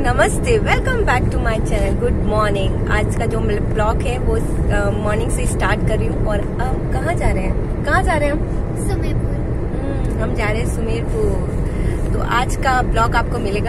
नमस्ते, welcome back to my channel. Good morning. आज का जो ब्लॉग है वो मॉर्निंग से स्टार्ट कर रही हूँ। और अब कहाँ जा रहे हैं? कहाँ जा रहे हैं हम? सुमेरपुर। हम जा रहे हैं सुमेरपुर। तो आज का ब्लॉग आपको मिलेगा।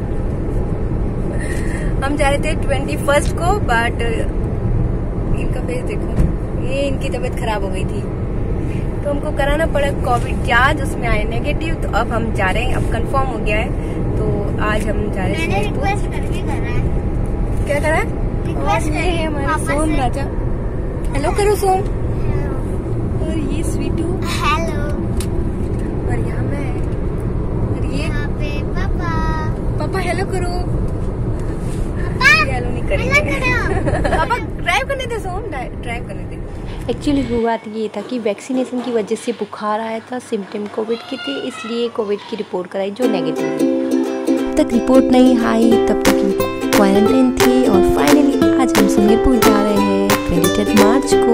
हम जा रहे थे 21 को, बट इनका फेस देखो, ये इनकी तबीयत खराब हो गई थी तो हमको कराना पड़ा कोविड जांच, उसमें आए नेगेटिव। तो अब हम जा रहे हैं, अब कंफर्म हो गया है। तो आज हम जा रहे हैं। रिक्वेस्ट करके करा है। क्या करा है? हमारे सोम राजा। हेलो करो सोम। और ये स्वीटू। हेलो। और यहाँ मैं। और ये यहाँ पे पापा। पापा हेलो करो। हेलो नहीं करेंगे। पापा ड्राइव करने दे सोम, ड्राइव करने दे। एक्चुअली हुआ ये था कि वैक्सीनेशन की वजह से बुखार आया था, सिम्टम कोविड के थे, इसलिए कोविड की रिपोर्ट कराई जो नेगेटिव है। तब तक रिपोर्ट नहीं आई, तब तक क्वारंटाइन थे। और फाइनली आज हम सुमेरपुर जा रहे हैं 23 मार्च को।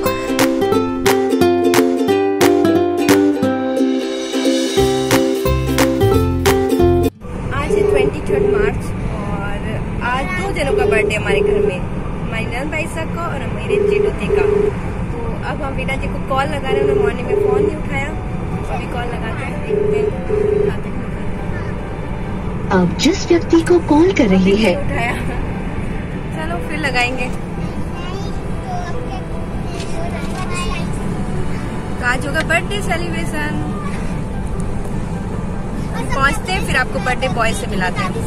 आज है 23 मार्च और आज 2 जनों का बर्थडे हमारे घर में, हमारी नंद भाईसा का और मेरे जेठोते का। तो अब हम वीना जी को कॉल लगा रहे हैं। उन्होंने मॉर्निंग में फोन नहीं उठाया, अभी कॉल लगाते हैं। अब जिस व्यक्ति को कॉल कर रही है उठाया, चलो फिर लगाएंगे। तो आज होगा बर्थडे सेलिब्रेशन। पहुंचते हैं फिर आपको बर्थडे बॉय से मिलाते हैं।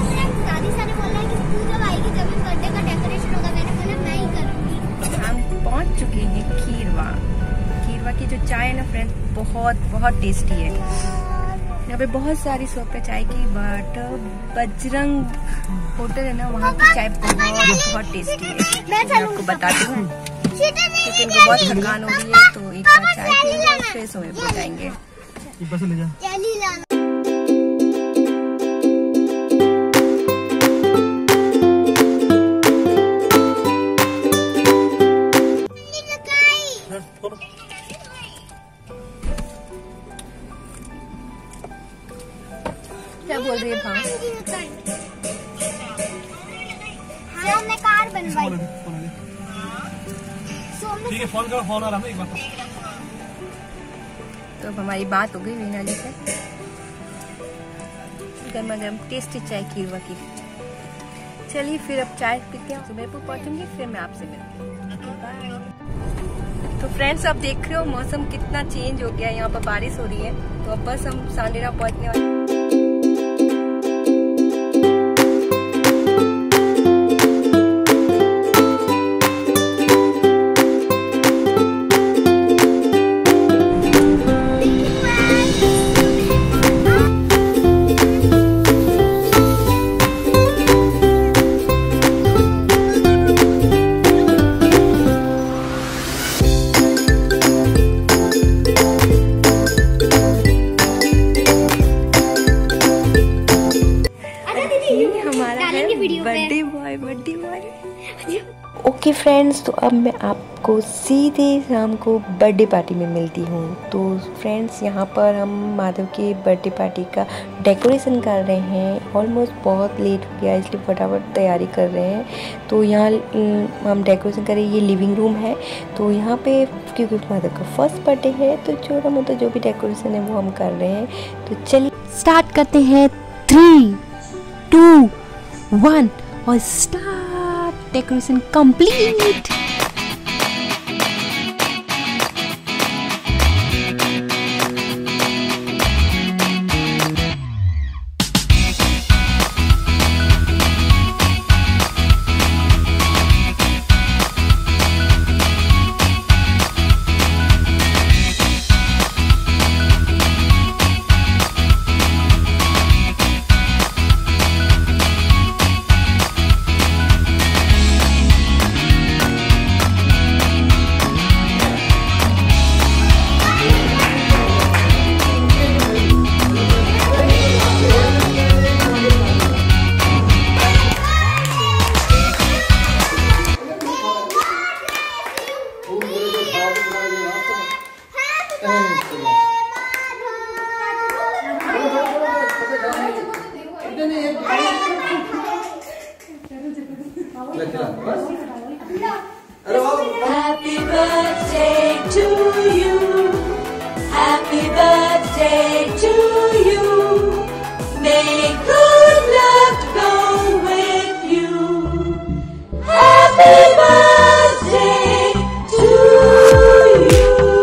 हम पहुंच चुके हैं खीरवा। खीरवा की जो चाय है ना फ्रेंड्स, बहुत टेस्टी है। यहाँ पे बहुत सारी शॉप है चाय की, बट बजरंग होटल है ना, वहाँ की चाय बहुत टेस्टी है। मैं आपको बताती हूँ क्योंकि इनको बहुत थकान हो रही है, तो एक बार चाय पीएंगे फिर सुमेरपुर जाएंगे। क्या बोल रही है भाई? हमने कार बनवाई। ठीक है, फोन करो, फोन आ रहा है एक बार। तो अब हमारी बात हो गई वीना जी से। गर्मा गर्म टेस्टी चाय खीरवा की। चलिए फिर अब चाय पीते हैं, सुमेरपुर पहुंचूंगी, फिर मैं आपसे मिलती हूँ। बाय। तो फ्रेंड्स आप देख रहे हो मौसम कितना चेंज हो गया है, यहाँ पर बारिश हो रही है। तो अब बस हम सांडेरा पहुंचने वाले। Birthday boy. ओके फ्रेंड्स, तो अब मैं आपको सीधे शाम को बर्थडे पार्टी में मिलती हूँ। तो फ्रेंड्स यहाँ पर हम माधव के बर्थडे पार्टी का डेकोरेशन कर रहे हैं। ऑलमोस्ट बहुत लेट हो गया, इसलिए फटाफट तैयारी कर रहे हैं। तो यहाँ हम डेकोरेशन कर रहे हैं। ये लिविंग रूम है। तो यहाँ पे क्योंकि माधव का फर्स्ट बर्थडे है, तो छोटा मोटा जो भी डेकोरेशन है वो हम कर रहे हैं। तो चलिए स्टार्ट करते हैं। 3, 2, 1 और start. Decoration complete. to you. May good luck go with you. Happy birthday to you.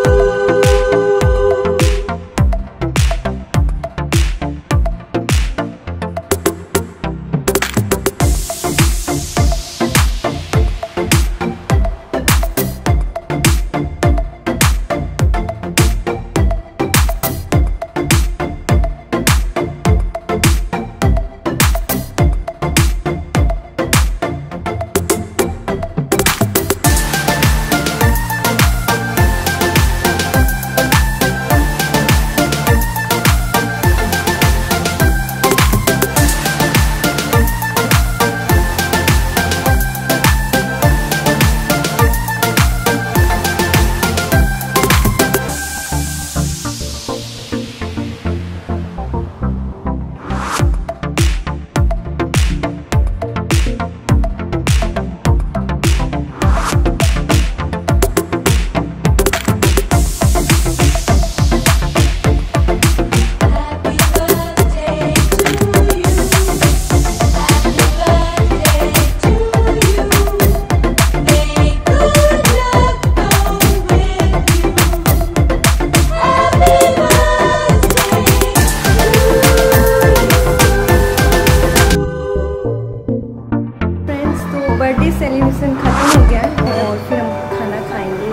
Birthday celebration खत्म हो गया और फिर हम खाना खाएंगे।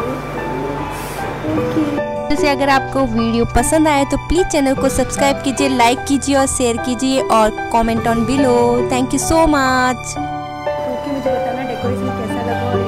जैसे अगर आपको वीडियो पसंद आए तो प्लीज़ चैनल को सब्सक्राइब कीजिए, लाइक कीजिए और शेयर कीजिए और comment on below. Thank you so much. Okay, मुझे बताना डेकोरेशन कैसा लगा।